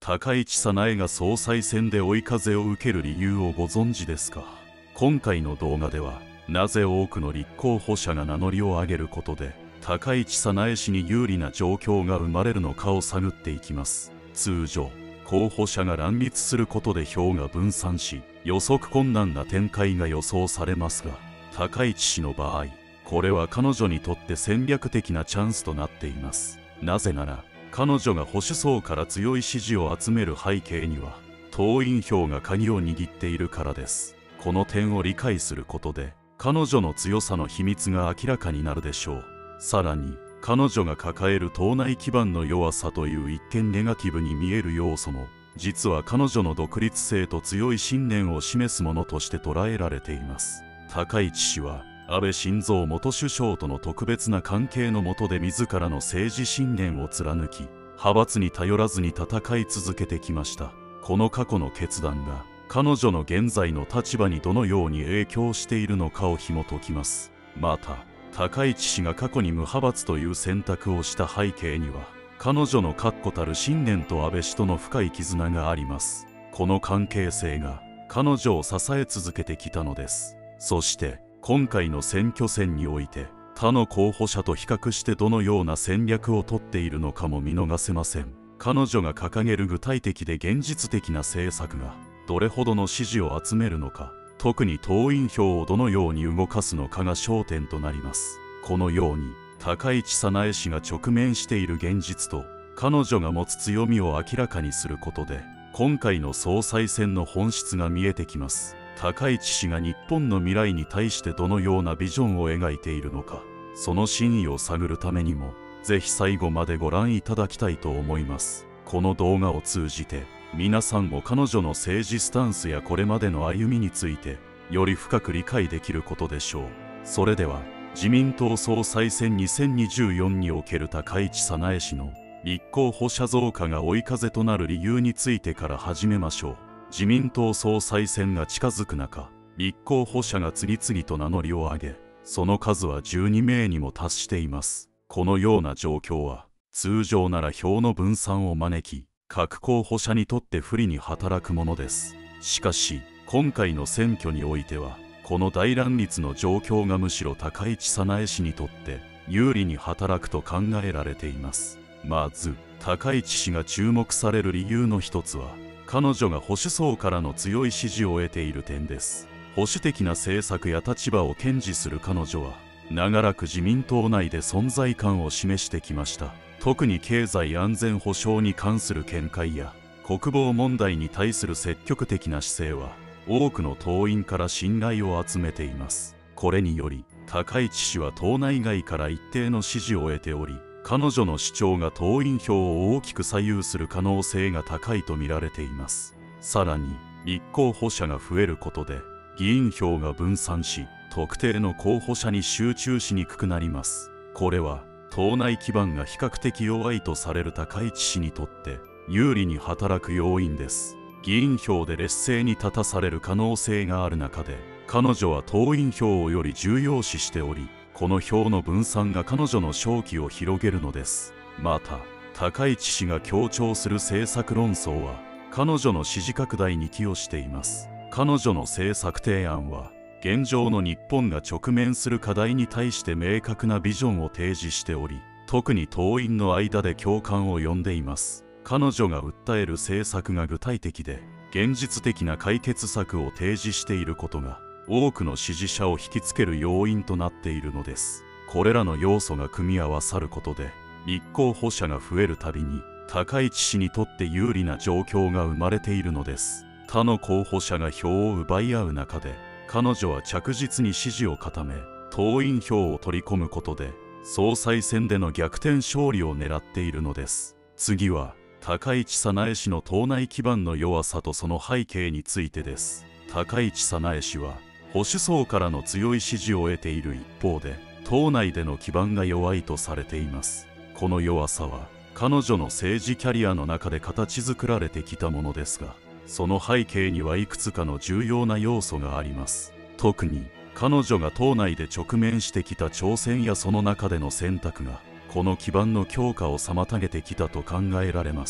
高市早苗が総裁選で追い風を受ける理由をご存知ですか？今回の動画では、なぜ多くの立候補者が名乗りを上げることで高市早苗氏に有利な状況が生まれるのかを探っていきます。通常、候補者が乱立することで票が分散し、予測困難な展開が予想されますが、高市氏の場合、これは彼女にとって戦略的なチャンスとなっています。なぜなら、彼女が保守層から強い支持を集める背景には、党員票が鍵を握っているからです。この点を理解することで、彼女の強さの秘密が明らかになるでしょう。さらに、彼女が抱える党内基盤の弱さという一見ネガティブに見える要素も、実は彼女の独立性と強い信念を示すものとして捉えられています。高市氏は、安倍晋三元首相との特別な関係の下で自らの政治信念を貫き、派閥に頼らずに戦い続けてきました。この過去の決断が、彼女の現在の立場にどのように影響しているのかを紐解きます。また、高市氏が過去に無派閥という選択をした背景には、彼女の確固たる信念と安倍氏との深い絆があります。この関係性が、彼女を支え続けてきたのです。そして、今回の選挙戦において他の候補者と比較してどのような戦略をとっているのかも見逃せません。彼女が掲げる具体的で現実的な政策がどれほどの支持を集めるのか、特に党員票をどのように動かすのかが焦点となります。このように高市早苗氏が直面している現実と彼女が持つ強みを明らかにすることで、今回の総裁選の本質が見えてきます。高市氏が日本の未来に対してどのようなビジョンを描いているのか、その真意を探るためにも、ぜひ最後までご覧いただきたいと思います。この動画を通じて、皆さんも彼女の政治スタンスやこれまでの歩みについて、より深く理解できることでしょう。それでは、自民党総裁選2024における高市早苗氏の立候補者増加が追い風となる理由についてから始めましょう。自民党総裁選が近づく中、立候補者が次々と名乗りを上げ、その数は12名にも達しています。このような状況は、通常なら票の分散を招き、各候補者にとって不利に働くものです。しかし、今回の選挙においては、この大乱立の状況がむしろ高市早苗氏にとって有利に働くと考えられています。まず、高市氏が注目される理由の一つは、彼女が保守層からの強い支持を得ている点です。保守的な政策や立場を堅持する彼女は、長らく自民党内で存在感を示してきました。特に経済安全保障に関する見解や、国防問題に対する積極的な姿勢は、多くの党員から信頼を集めています。これにより、高市氏は党内外から一定の支持を得ており、彼女の主張が党員票を大きく左右する可能性が高いと見られています。さらに、立候補者が増えることで、議員票が分散し、特定の候補者に集中しにくくなります。これは、党内基盤が比較的弱いとされる高市氏にとって、有利に働く要因です。議員票で劣勢に立たされる可能性がある中で、彼女は党員票をより重要視しており、この票の分散が彼女の勝機を広げるのです。また、高市氏が強調する政策論争は、彼女の支持拡大に寄与しています。彼女の政策提案は、現状の日本が直面する課題に対して明確なビジョンを提示しており、特に党員の間で共感を呼んでいます。彼女が訴える政策が具体的で、現実的な解決策を提示していることが、多くの支持者を引きつける要因となっているのです。これらの要素が組み合わさることで、立候補者が増えるたびに、高市氏にとって有利な状況が生まれているのです。他の候補者が票を奪い合う中で、彼女は着実に支持を固め、党員票を取り込むことで、総裁選での逆転勝利を狙っているのです。次は、高市早苗氏の党内基盤の弱さとその背景についてです。高市早苗氏は、保守層からの強い支持を得ている一方で、党内での基盤が弱いとされています。この弱さは、彼女の政治キャリアの中で形作られてきたものですが、その背景にはいくつかの重要な要素があります。特に、彼女が党内で直面してきた挑戦やその中での選択が、この基盤の強化を妨げてきたと考えられます。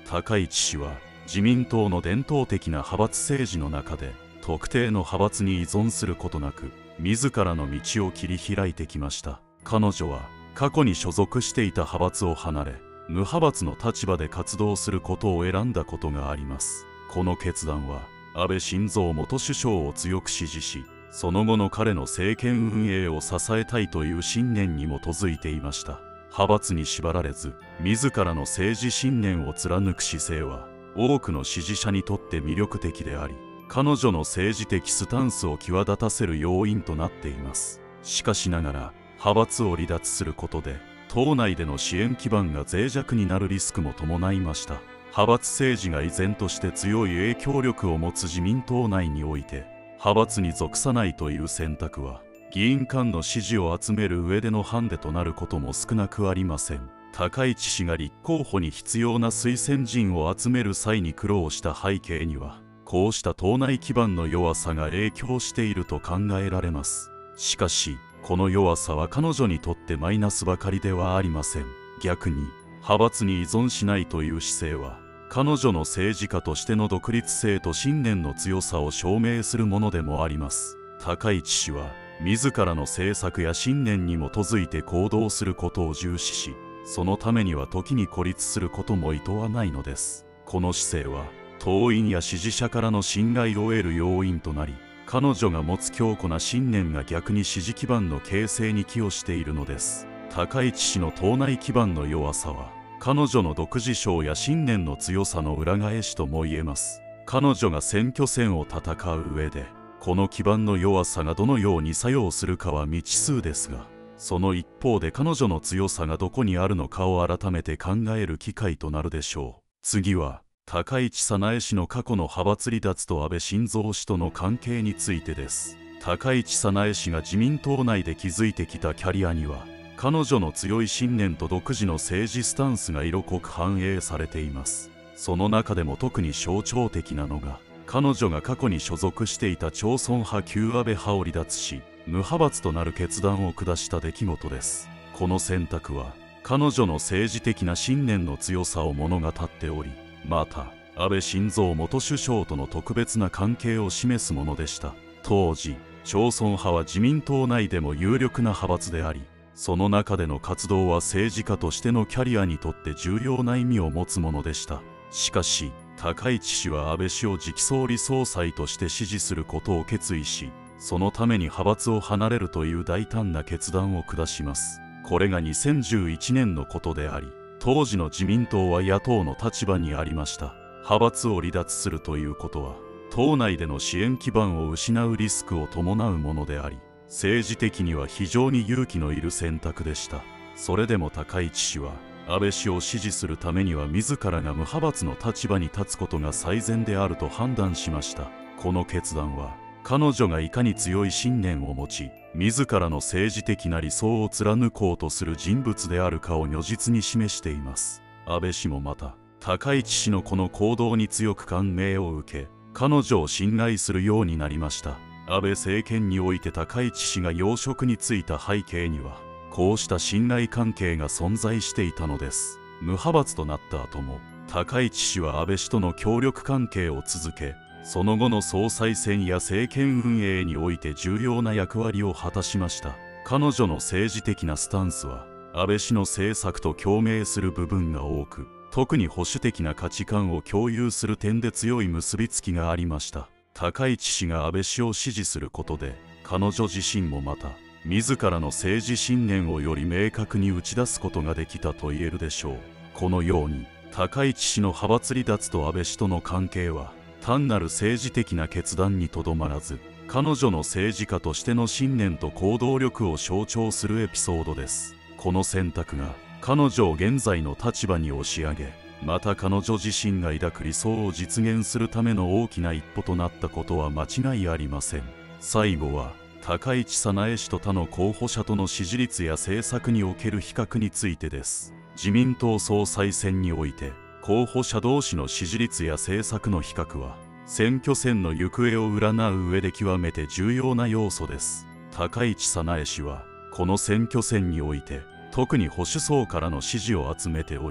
高市氏は自民党の伝統的な派閥政治の中で特定の派閥に依存することなく自らの道を切り開いてきました。彼女は過去に所属していた派閥を離れ無派閥の立場で活動することを選んだことがあります。この決断は安倍晋三元首相を強く支持し、その後の彼の政権運営を支えたいという信念に基づいていました。派閥に縛られず自らの政治信念を貫く姿勢は多くの支持者にとって魅力的であり、彼女の政治的スタンスを際立たせる要因となっています。しかしながら派閥を離脱することで党内での支援基盤が脆弱になるリスクも伴いました。派閥政治が依然として強い影響力を持つ自民党内において派閥に属さないという選択は議員間の支持を集める上でのハンデとなることも少なくありません。高市氏が立候補に必要な推薦人を集める際に苦労した背景にはこうした党内基盤の弱さが影響していると考えられます。しかしこの弱さは彼女にとってマイナスばかりではありません。逆に派閥に依存しないという姿勢は彼女の政治家としての独立性と信念の強さを証明するものでもあります。高市氏は自らの政策や信念に基づいて行動することを重視し、そのためには時に孤立することも厭わないのです。この姿勢は党員や支持者からの信頼を得る要因となり、彼女が持つ強固な信念が逆に支持基盤の形成に寄与しているのです。高市氏の党内基盤の弱さは彼女の独自性や信念の強さの裏返しとも言えます。彼女が選挙戦を戦う上でこの基盤の弱さがどのように作用するかは未知数ですが、その一方で彼女の強さがどこにあるのかを改めて考える機会となるでしょう。次は高市早苗氏の過去の派閥離脱と安倍晋三氏との関係についてです。高市早苗氏が自民党内で築いてきたキャリアには彼女の強い信念と独自の政治スタンスが色濃く反映されています。その中でも特に象徴的なのが彼女が過去に所属していた朝鮮派旧安倍派を離脱し無派閥となる決断を下した出来事です。この選択は彼女の政治的な信念の強さを物語っており、また安倍晋三元首相との特別な関係を示すものでした。当時朝鮮派は自民党内でも有力な派閥であり、その中での活動は政治家としてのキャリアにとって重要な意味を持つものでした。しかし高市氏は安倍氏を次期総理総裁として支持することを決意し、そのために派閥を離れるという大胆な決断を下します。これが2011年のことであり、当時の自民党は野党の立場にありました。派閥を離脱するということは党内での支援基盤を失うリスクを伴うものであり、政治的には非常に勇気のいる選択でした。それでも高市氏は安倍氏を支持するためには自らが無派閥の立場に立つことが最善であると判断しました。この決断は彼女がいかに強い信念を持ち自らの政治的な理想を貫こうとする人物であるかを如実に示しています。安倍氏もまた高市氏のこの行動に強く感銘を受け、彼女を信頼するようになりました。安倍政権において高市氏が要職に就いた背景にはこうした信頼関係が存在していたのです。無派閥となった後も高市氏は安倍氏との協力関係を続け、その後の総裁選や政権運営において重要な役割を果たしました。彼女の政治的なスタンスは安倍氏の政策と共鳴する部分が多く、特に保守的な価値観を共有する点で強い結びつきがありました。高市氏が安倍氏を支持することで彼女自身もまた自らの政治信念をより明確に打ち出すことができたと言えるでしょう。このように高市氏の派閥離脱と安倍氏との関係は単なる政治的な決断にとどまらず、彼女の政治家としての信念と行動力を象徴するエピソードです。この選択が彼女を現在の立場に押し上げ、また彼女自身が抱く理想を実現するための大きな一歩となったことは間違いありません。最後は高市早苗氏と他の候補者との支持率や政策における比較についてです。自民党総裁選において候補者同士の支持率や政策の比較は選挙戦の行方を占う上で極めて重要な要素です。高市早苗氏はこの選挙戦において特に保守層からの支持を集めており、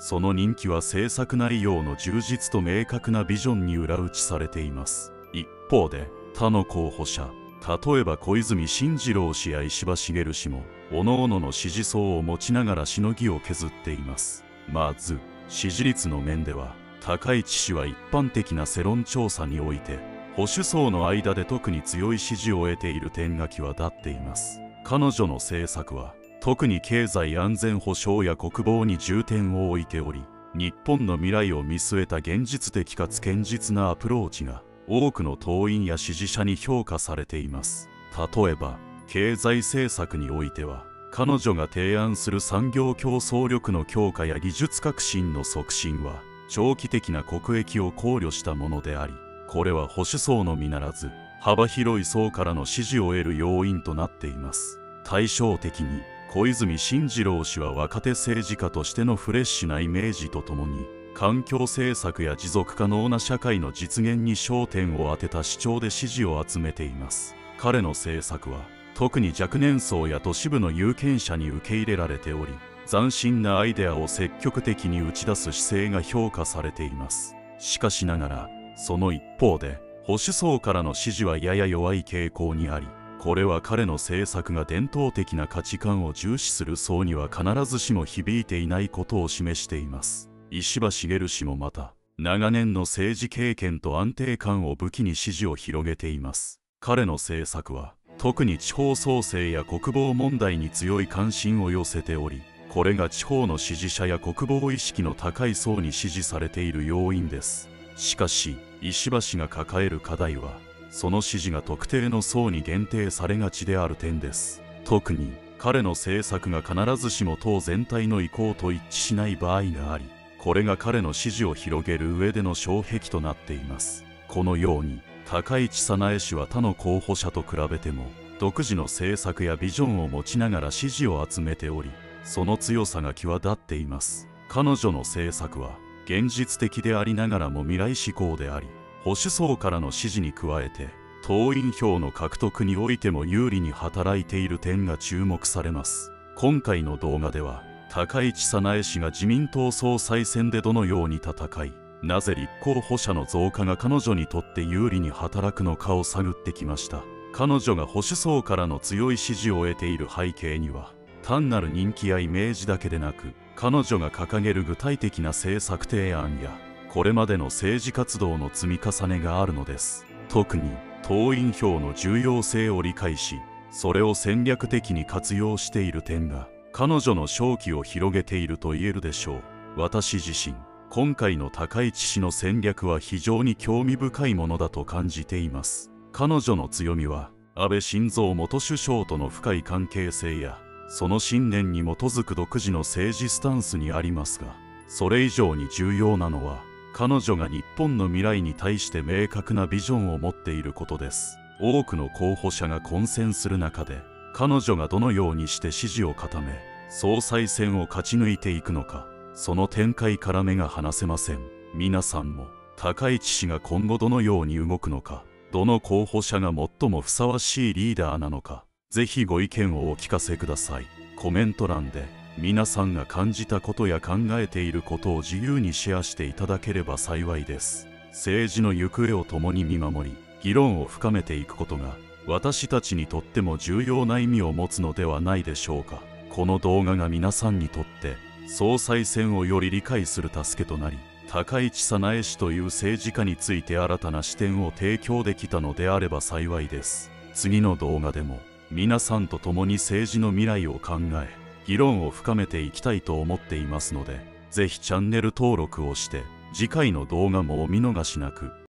その人気は制作内容の充実と明確なビジョンに裏打ちされています。一方で他の候補者、例えば小泉進次郎氏や石破茂氏も各々の支持層を持ちながらしのぎを削っています。まず支持率の面では高市氏は一般的な世論調査において保守層の間で特に強い支持を得ている点が際立っています。彼女の政策は特に経済安全保障や国防に重点を置いており、日本の未来を見据えた現実的かつ堅実なアプローチが多くの党員や支持者に評価されています。例えば経済政策においては彼女が提案する産業競争力の強化や技術革新の促進は長期的な国益を考慮したものであり、これは保守層のみならず幅広い層からの支持を得る要因となっています。対照的に小泉進次郎氏は若手政治家としてのフレッシュなイメージとともに環境政策や持続可能な社会の実現に焦点を当てた主張で支持を集めています。彼の政策は特に若年層や都市部の有権者に受け入れられており、斬新なアイデアを積極的に打ち出す姿勢が評価されています。しかしながらその一方で保守層からの支持はやや弱い傾向にあり、これは彼の政策が伝統的な価値観を重視する層には必ずしも響いていないことを示しています。石破茂氏もまた長年の政治経験と安定感を武器に支持を広げています。彼の政策は特に地方創生や国防問題に強い関心を寄せており、これが地方の支持者や国防意識の高い層に支持されている要因です。しかし石破氏が抱える課題はその支持が特定の層に限定されがちである点です。特に彼の政策が必ずしも党全体の意向と一致しない場合があり、これが彼の支持を広げる上での障壁となっています。このように高市早苗氏は他の候補者と比べても独自の政策やビジョンを持ちながら支持を集めており、その強さが際立っています。彼女の政策は現実的でありながらも未来志向であり、保守層からの支持に加えて党員票の獲得においても有利に働いている点が注目されます。今回の動画では高市早苗氏が自民党総裁選でどのように戦い、なぜ立候補者の増加が彼女にとって有利に働くのかを探ってきました。彼女が保守層からの強い支持を得ている背景には、単なる人気やイメージだけでなく、彼女が掲げる具体的な政策提案やこれまでの政治活動の積み重ねがあるのです。特に党員票の重要性を理解し、それを戦略的に活用している点が彼女の勝機を広げていると言えるでしょう。私自身、今回の高市氏の戦略は非常に興味深いものだと感じています。彼女の強みは安倍晋三元首相との深い関係性やその信念に基づく独自の政治スタンスにありますが、それ以上に重要なのは彼女が日本の未来に対して明確なビジョンを持っていることです。多くの候補者が混戦する中で、彼女がどのようにして支持を固め総裁選を勝ち抜いていくのか、その展開から目が離せません。皆さんも高市氏が今後どのように動くのか、どの候補者が最もふさわしいリーダーなのか、ぜひご意見をお聞かせください。コメント欄で皆さんが感じたことや考えていることを自由にシェアしていただければ幸いです。政治の行方を共に見守り、議論を深めていくことが私たちにとっても重要な意味を持つのではないでしょうか。この動画が皆さんにとって総裁選をより理解する助けとなり、高市早苗氏という政治家について新たな視点を提供できたのであれば幸いです。次の動画でも皆さんと共に政治の未来を考え、議論を深めていきたいと思っていますので、ぜひチャンネル登録をして次回の動画もお見逃しなく。